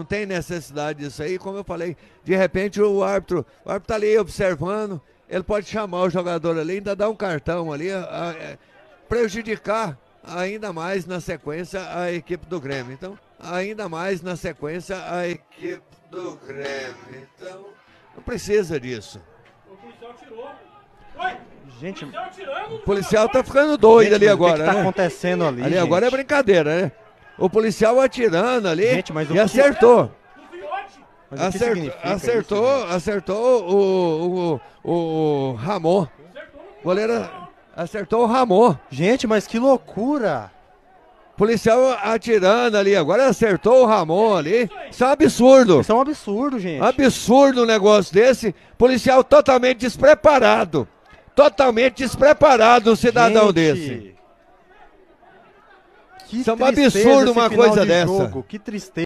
tem necessidade disso aí, como eu falei. De repente o árbitro tá ali observando, ele pode chamar o jogador ali, ainda dar um cartão ali, prejudicar ainda mais na sequência a equipe do Grêmio. Então, ainda mais na sequência a equipe do Grêmio. Então, não precisa disso. O policial tirou. Oi! Gente, O policial tá ficando doido ali agora, o que tá né? acontecendo ali, Ali agora é gente? brincadeira, né? O policial atirando ali Gente, mas e acertou. Mas o que significa Acertou o Ramon. O goleiro acertou o Ramon. Gente, mas que loucura! Policial atirando ali, agora acertou o Ramon ali. Isso é um absurdo. Isso é um absurdo, gente. Absurdo um negócio desse. Policial totalmente despreparado. Totalmente despreparado um cidadão desse. Que Isso é um tristeza absurdo esse uma final coisa de dessa. jogo, que tristeza.